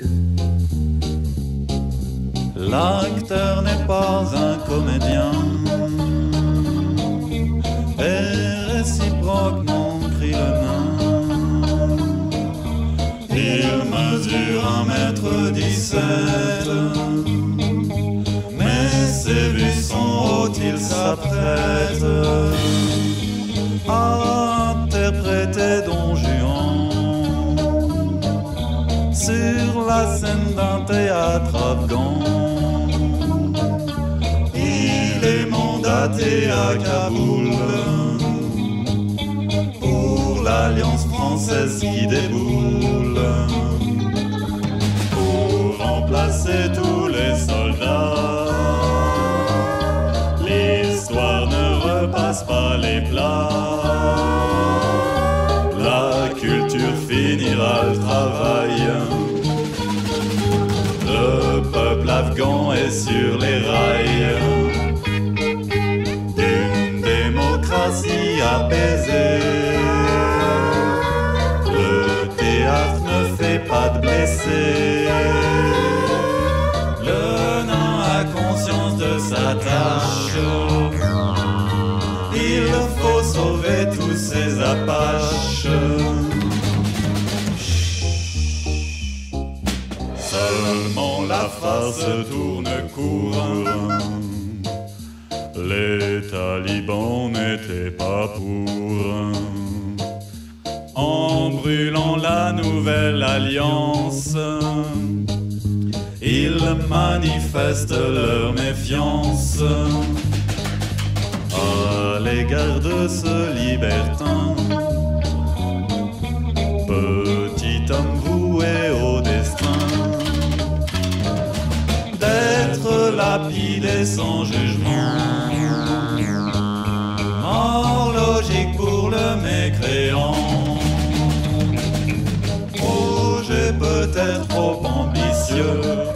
L'acteur n'est pas un comédien, et réciproque non crie le nain. Il mesure 1,17 m, mais ses vues sont hautes, il s'apprête à interpréter Don Juan sur la scène d'un théâtre afghan. Il est mandaté à Kaboul pour l'Alliance française qui déboule, pour remplacer tous les soldats. L'histoire ne repasse pas les plats, la culture finira le travail. Le peuple afghan est sur les rails d'une démocratie apaisée. Le théâtre ne fait pas de blessés. Le nain a conscience de sa tâche. Il faut sauver tous ces apaches. Seulement la farce tourne court. Les talibans n'étaient pas pour. En brûlant la nouvelle alliance, ils manifestent leur méfiance à l'égard de ce libertin. Petit homme voué au destin d'être lapidé sans jugement, mort logique pour le mécréant. Projet peut-être trop ambitieux,